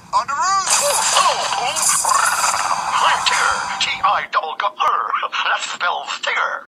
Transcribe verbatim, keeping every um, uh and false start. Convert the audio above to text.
On the roof! Hello, Pooh. I'm Tigger. T I double G R. That spells Tigger.